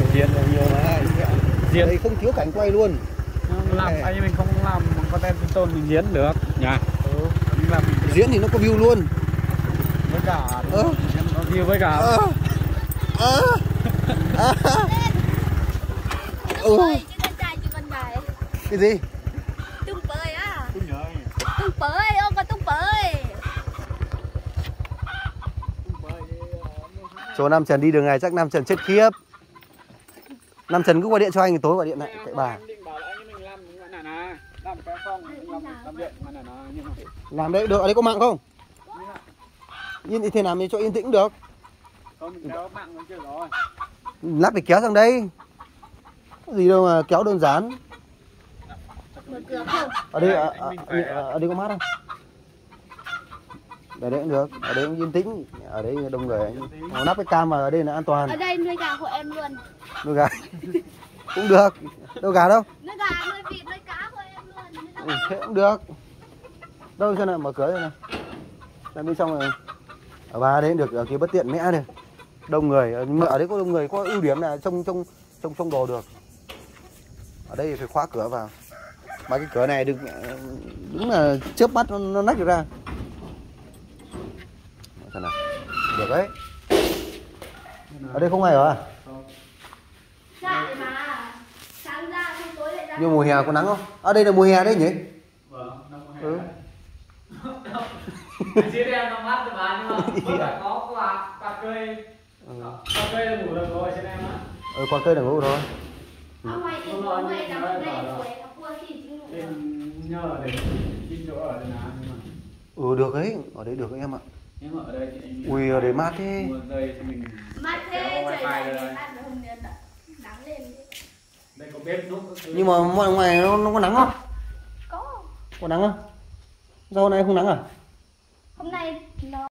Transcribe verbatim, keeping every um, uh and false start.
Diễn nhiều mà. Diễn đây không thiếu cảnh quay luôn. Làm anh mình không làm content sinh tồn mình diễn được nhỉ? Ừ. Làm diễn thì nó có view luôn. Với cả ờ. có view với cả ờ. ờ. ờ. ừ. Cái gì? Tung bơi á. Tung nhơi. Tung bơi, ông có tung bơi. Chỗ Nam Trần đi đường này chắc Nam Trần chết khiếp. Nam Trần cứ gọi điện cho anh, tối gọi điện lại cậy bà. Làm đấy được, ở đây có mạng không? Yên thế làm thì cho yên tĩnh được. Lát phải kéo sang đây. Có gì đâu mà kéo đơn giản. Ở đây ở, ở, ở đây có mát không? Ở đây cũng được, ở đây cũng yên tĩnh, ở đây đông người anh. Nó nắp cái cam mà ở đây là an toàn. Ở đây nuôi gà của em luôn. Nuôi gà cũng được. Đâu gà đâu? Nuôi gà, nuôi vịt, nuôi cá của em luôn. Ừ, thế cũng được. Đâu cho nào mở cửa rồi này. Làm bên trong rồi. Ở ba đấy được, ở kia bất tiện mẽ này. Đông người, nhưng mà ở đấy có đông người có ưu điểm là trông trông trông trông đồ được. Ở đây phải khóa cửa vào. Mà cái cửa này đừng đúng là chớp mắt nó, nó nách được ra. Xem nào. Được đấy. Ở đây không ai ở à? Chạy mà. Sáng ra xong tối lại ra. Nhưng mùa hè có nắng không? À đây là mùa hè đấy nhỉ? Vâng, nó mùa hè. Ừ. Chứ em nó mát cho bà nhưng mà phải có quạt quạt cây. Ừ. Quạt cây là ngủ được rồi trên em á. Ừ, quạt cây là ngủ rồi. Ở ngoài em có ngoài đằng này của em cua thì em nhờ để xin chỗ ở đây nào nhưng mà. Ừ được đấy, ở đấy được đấy em ạ. Nhưng mà ở đây thì anh ui ở đấy mát thế. mua dây cho mình. mát thế trời này ăn được hôm nay nắng lên. Đây có bếp núc. Nhưng mà ngoài ngoài nó, nó có nắng không? Có. Có nắng không? Sao hôm nay không nắng à? Hôm nay nó